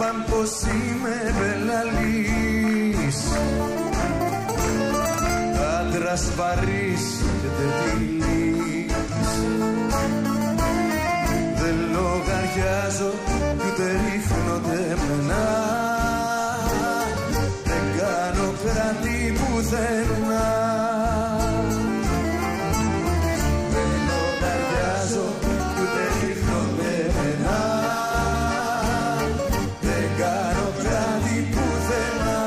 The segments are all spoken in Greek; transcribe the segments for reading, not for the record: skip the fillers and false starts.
είπαν πως είμαι βελαλής, άντρας βαρύς και τελείς. Δεν λογαριάζω ούτε ρίχνονται μενά, δεν κάνω κράτη πουθενά. Δεν λογαριάζω ούτε ρίχνονται μενά, δεν κάνω κράτη πουθενά.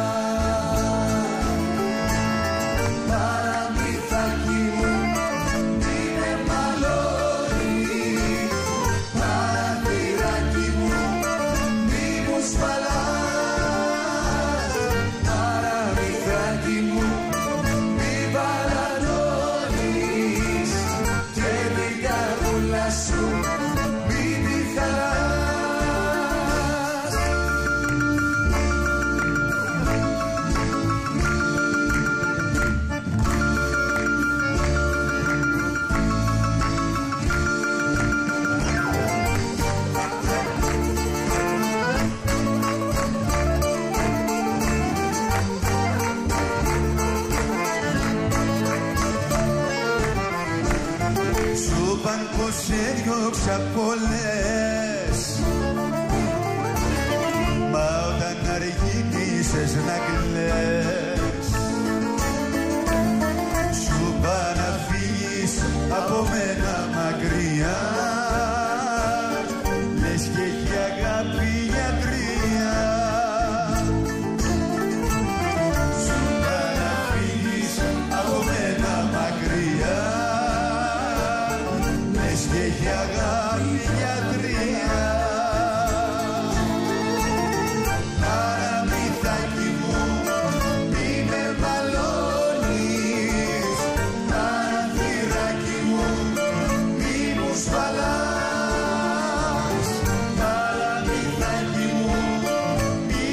Παραμυθάκι μου μη με μαλώνεις, παραθυράκι μου μη μου σπαλάς, παραμυθάκι μου μη βαρανώνεις και την καρδούλα σου μη τη χαλάς. Σου παν πως έδιωξα πολλές, μα όταν αργήνησες να κλαις, σου παν να φύγεις από μένα μακριά, λες και έχει αγάπη γιατρία. Σου παν να φύγεις από μένα μακριά, και έχει αγάπη γιατρία. Παραμυθάκι μου μη με μαλώνεις, παραθυράκι μου μη μου σπαλάς, παραμυθάκι μου μη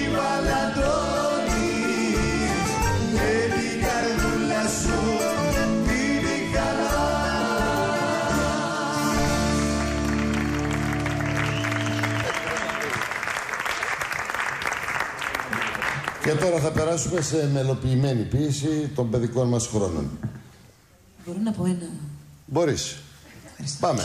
βαλαντώνεις και την καρδούλα σου μη τη χαλάς. Και τώρα θα περάσουμε σε μελοποιημένη ποίηση των παιδικών μας χρόνων. Μπορώ να πω ένα? Μπορείς. Ευχαριστώ. Πάμε.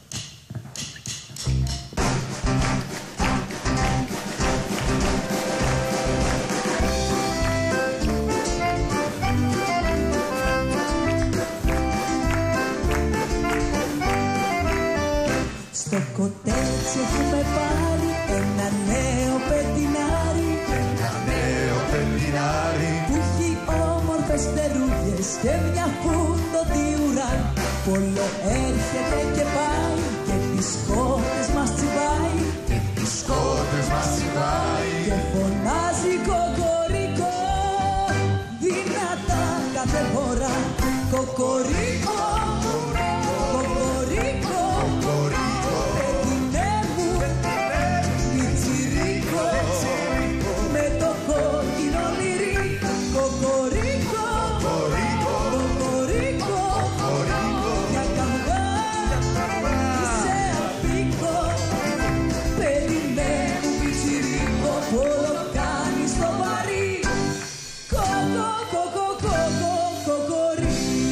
Στο κοτέτσι έχουμε πάρει ένα νέο πετινάρι, Ένα νέο πεντινάρι που έχει όμορφες τερούγες και μια φούντοτη ουρά. Πολλό έρχεται και πάει και τις σκότες μας τσιβάει, και τις σκότες μας τσιβάει, και φωνάζει κοκορίκο δυνατά κάθε φορά. Κοκορίκο, κοκορίκο, πετινέ μου, πιτσιρίκο, με το κόκκινο μυρί. Κοκορίκο, κοκορίκο, για καυγά είσαι αφήκο. Περιμέ μου πιτσιρίκο, πόλο κάνεις το βαρύ. Κοκο, κοκο, κοκο, κοκορί.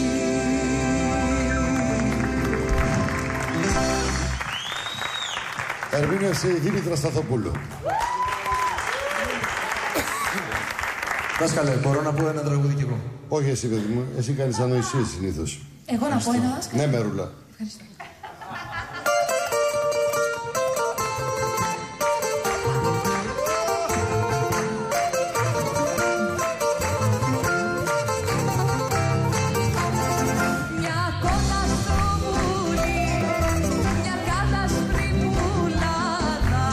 Ερμήνευσε η Δήμητρα Σταθοπούλου. Δάσκαλε, μπορώ να πω ένα τραγούδι κι εγώ? Όχι εσύ, παιδί μου. Εσύ κάνεις ανοησίες συνήθως. Εγώ να πω ένα, δάσκαλε? Ναι, Μερούλα. Ευχαριστώ. Μια κότα στο βουλί, μια κάτασπρη πουλάδα,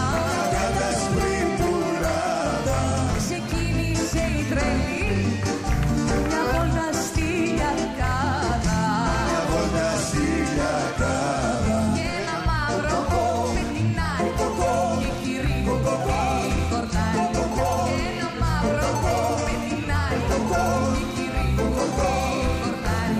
ξεκίνησε η τρελή, μια βόλτα στη Λιακάδα. Και ένα μαύρο πετινάρι και κυρίω κορδάρι. Ένα μαύρο πετινάρι και κυρίω κορδάρι.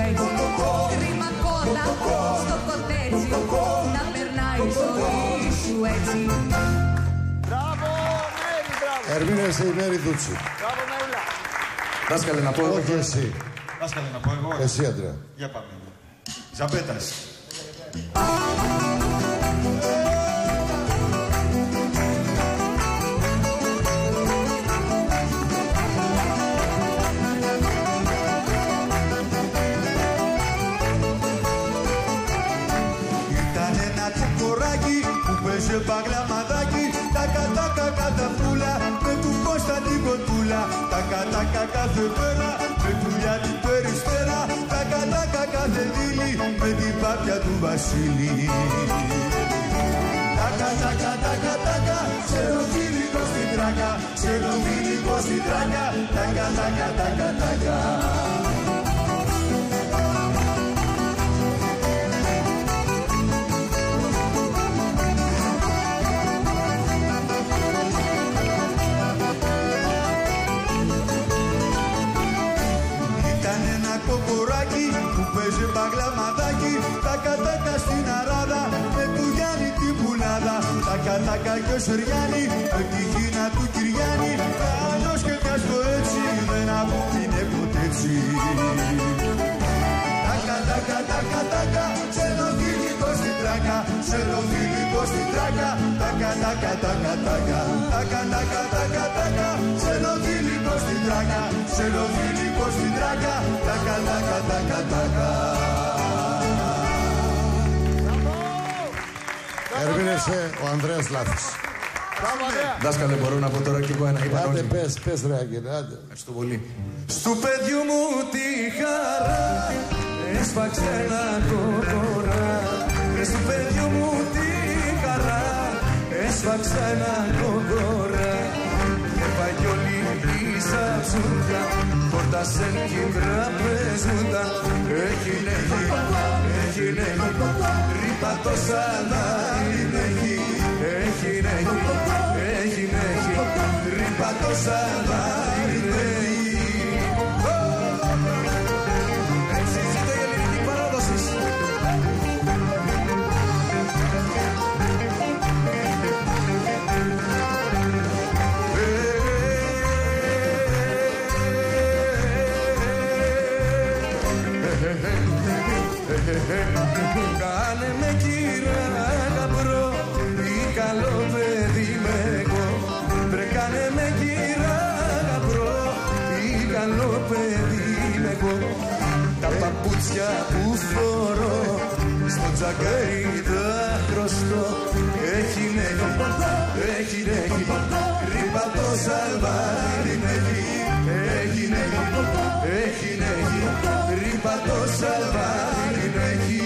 έτσι. Κρίμα κότα στο κοτέτσι, να περνάει η ζωή σου έτσι. Μπράβο, Μέρη, μπράβο. Ερμήνευσε η Μέρη Δούτσι. Μπράβο, Μερούλα. Δάσκαλε να πω εγώ. Όχι εσύ. Δάσκαλε να πω εγώ. Εσύ, Αντρέα. Για πάμε. Ζαμπέτας. Ήταν ένα κουκοράκι που παίζε παγλαμαδάκι, τα κατάκα καταφούλα με του Κώστα την κοτούλα. Τα κατάκα κάθε πέρα με του Λιάτη Περιστέρα, τα κατάκα κάθε δίλη με την πάπια του Βασίλη. Τα κατάκα τα κατάκα, ξεροφίλικο στην τράκα, ξεροφίλικο στην τράκα, τα κατάκα τα κατάκα. Κοκοράκι που παίζει παγλαμαδάκι, τα κατάκα στην αράδα με του Γιάννη την πουλάδα. Τα κατάκα κι ο Σεριάννη με τη γύνα του Κυριάννη, άλλος και μιας το έτσι δεν απομείνε ποτέ έτσι. Τα κατάκα τα κατάκα, ξενοφίλικο στην τράκα, ξενοφίλικο στην τράκα. Τα κατάκα τα κατάκα, τα κατάκα τα κατάκα, ξενοφίλικο στην τράκα, ξενοφίλικο στην τράκα. Τα κατάκα τα κατάκα. Ερμήνευσε ο Ανδρέας Λάθης. Δάσκαλε, μπορώ να πω τώρα κι εγώ ένα υπανόνιμο. Άντε πες ρε Άγγελε, άντε. Ευχαριστώ πολύ. Στου παιδιού μου τη χαρά έσφαξε ένα κοκορά. Στου παιδιού μου τη χαρά έσφαξε ένα κοκορά. Έφαγε όλη η σαψούτα, πόρτασεν κι τραπεζούτα. Έχει λέγει, ρίπα το σαλάρι λέγει. Έχει λέγει, ρίπα το σαλάρι λέγει. Έτσι ζήτω η ελληνική παράδοση. Κάνε με κύρα γαμπρό, ή καλό παιδί με εγώ. Βρε κάνε με κύρα γαμπρό, ή καλό παιδί με εγώ. Τα παπούτσια που φορώ στο τζαγκάρι τα χρωστώ. Έχει λέγει, ρίπα το σαλβάρι λέγει. Έχει λέγει, ρίπα το σαλβάρι λέγει.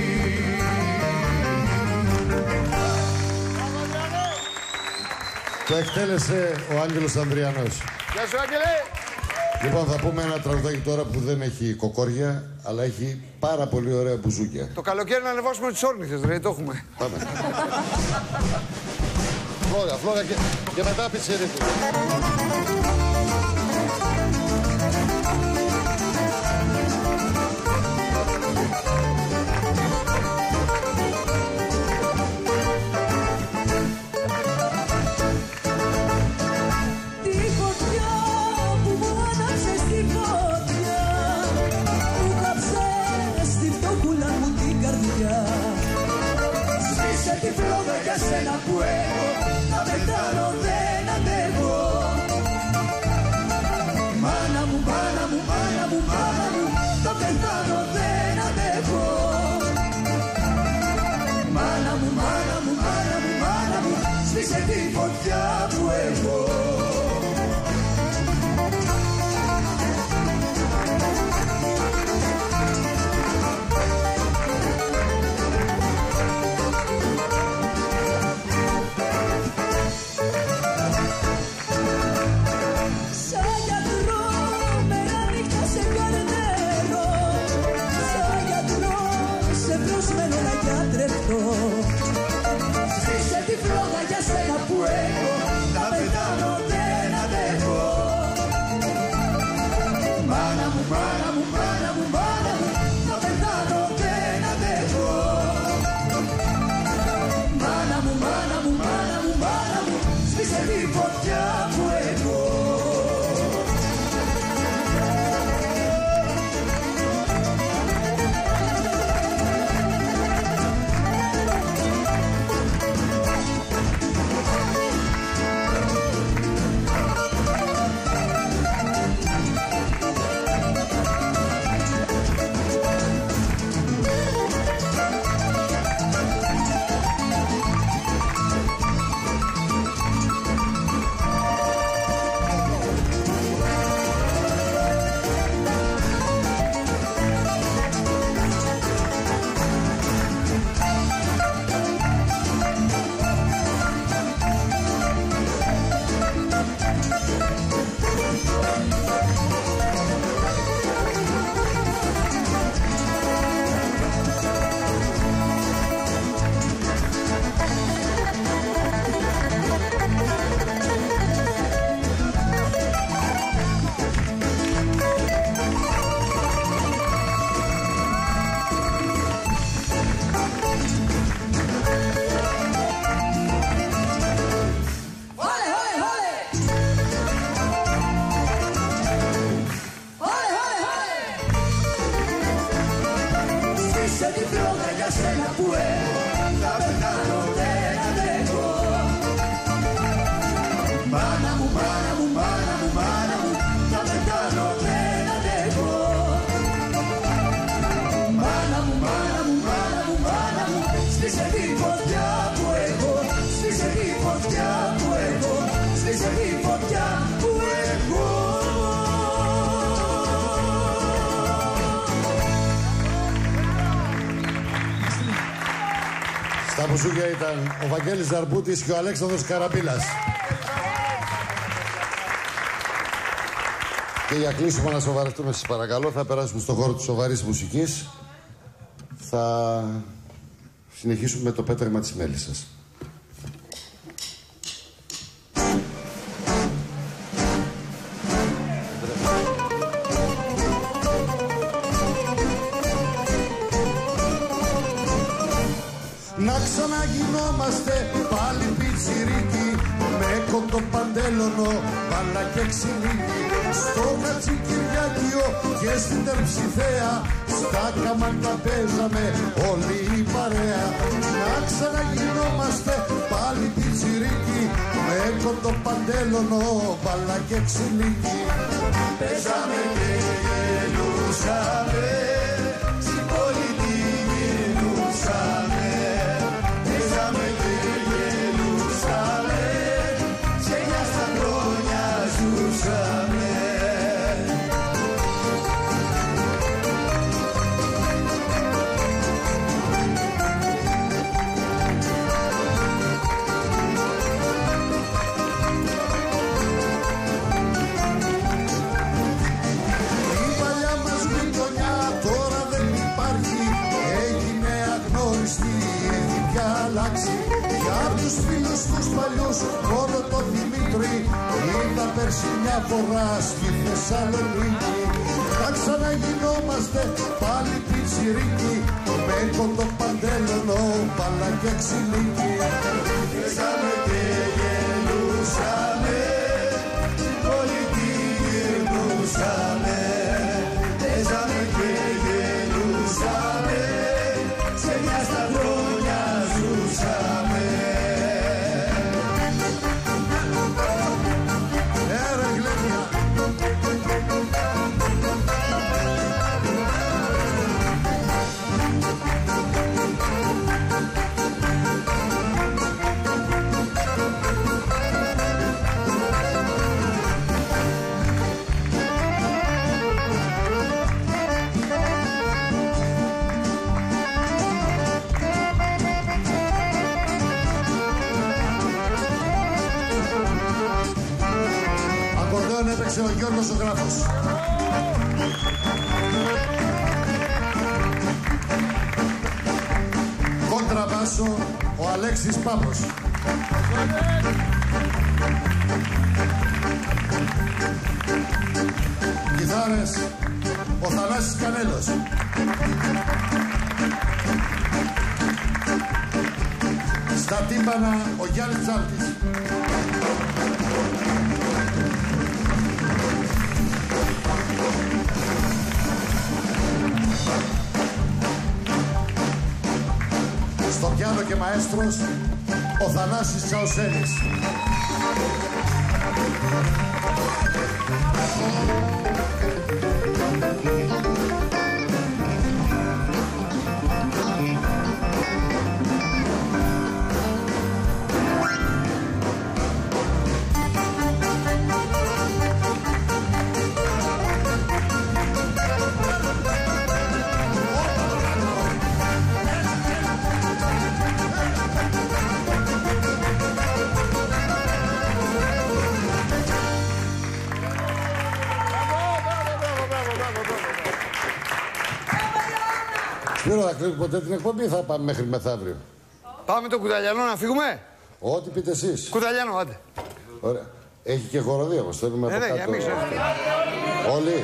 Το εκτέλεσε ο Άγγελος Ανδριανός. Γεια σου, Άγγελε. Λοιπόν, θα πούμε ένα τραγουδάκι τώρα που δεν έχει κοκόρια, αλλά έχει πάρα πολύ ωραία μπουζούκια. Το καλοκαίρι να ανεβάσουμε τις όρνηθες, ρε, το έχουμε. Πάμε. Φλόγα και μετά πιτσιρίκι. Σβήσε τη φλόγα για σένα που έχω, να πεθάνω δεν αντέχω. Μάνα μου, μάνα μου, μάνα μου, μάνα μου, να πεθάνω δεν αντέχω. Μάνα μου, μάνα μου, μάνα μου, μάνα μου, σβήσε τη φωτιά που έχω. Σβήσε τη φλόγα για σένα που έχω, να πεθάνω δεν αντέχω. Μάνα μου, μάνα μου, μάνα μου, μάνα μου, Τα μπουζούκια ήταν ο Βαγγέλης Ζαρμπούτης και ο Αλέξανδρος Καραμπίλας. Και για κλείσιμο να σοβαρευτούμε σας παρακαλώ, θα περάσουμε στον χώρο της σοβαρής μουσικής. Θα συνεχίσουμε με το πέτρεμα της Μέλισσας. Να ξαναγινόμαστε πάλι πιτσιρίκι, με κοντοπαντέλονο, μπάλα και ξυλίκι. Στο Χατζικυριάκιο και στην Τερψιθέα, στα καμάτα παίζαμε όλη η παρέα. Να ξαναγινόμαστε πάλι πιτσιρίκι, με κοντοπαντέλονο, μπάλα και ξυλίκι. Παίζαμε και γελούσαμε, στην πολιτική γελούσαμε. Παίζαμε και γελούσαμε, σε μια στα χρόνια ζούσαμε. Η παλιά μας γειτονιά τώρα δεν υπάρχει, έγινε αγνώριστη, έχει πια αλλάξει. Για τους φίλους τους παλιούς, μόνο το Δημήτρη, είδα πέρσι μια φορά στη Θεσσαλονίκη. Θα ξαναγινόμαστε πάλι πιτσιρίκι, με κοντοπαντέλονο, μπάλα και ξυλίκι. Παίζαμε και γελούσαμε, στην πολιτική γελούσαμε. Παίζαμε και γελούσαμε, σε μια στα χρόνια ζούσαμε. Ρε γλένια. Ακορδεόν έπαιξε ο Γιώργος ο Γράφος. Κόντραμπάσο ο Αλέξης Πάπος. Κιθάρες ο Θανάσης Κανέλος. Στα τύμπανα ο Γιάννης Ψάλτης. Στο πιάνο και μαέστρος ο Θανάσης Τσαουσέλης. Σπύρο, θα κλείσουμε ποτέ την εκπομπή ή θα πάμε μέχρι μεθαύριο? Πάμε το Κουταλιανό να φύγουμε. Ό,τι πείτε εσείς. Κουταλιανό, άντε. Ωραία. Έχει και χοροδία μας, θέλουμε από Ναι, κάτω. για εμείς. Όλοι.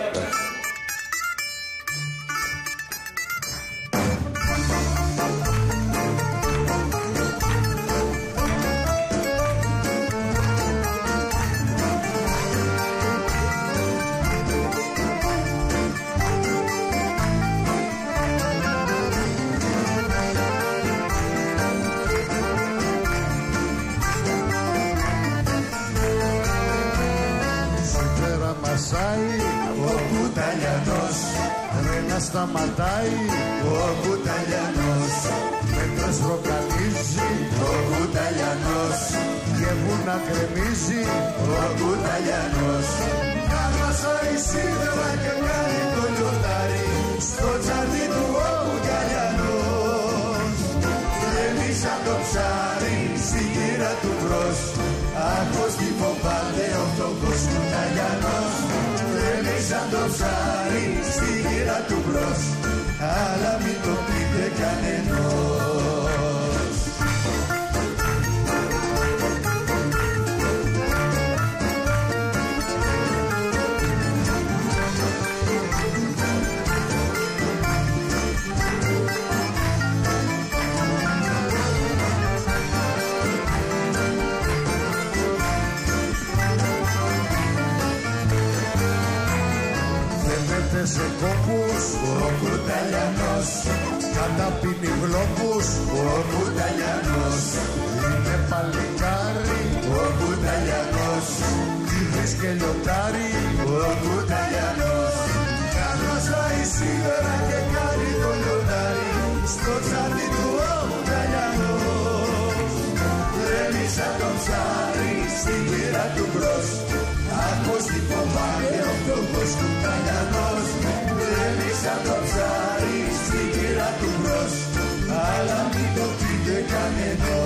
Ο Κουταλιανός ρε να σταματάει. Ο Κουταλιανός Μέτρες ροκαλίζει. Ο Κουταλιανός Και που να κρεμίζει. Ο Κουταλιανός κάμασάει σίδερα και κάνει το λιωτάρι στο τσάρτι του ο Κουταλιανός. το ψάρι στη γύρα του μπρος, αλλά μην το πείτε κανενός. Σε κόπους ο Κουταλιανός, καταπίνει γλόπους ο Κουταλιανός, είναι παλικάρι ο Κουταλιανός, κύβρις και λιοντάρι ο Κουταλιανός. Καθώς πάει σήμερα και κάνει το λιοντάρι στο τσάντι του ο Κουταλιανός. Τρέμει σαν το ψάρι στη γύρα του μπρος, άκους τι φοβάται ο φτωχός Κουταλιανός. Τρέμει σαν το ψάρι στη γύρα του μπρος, αλλά μην το πείτε κανένας.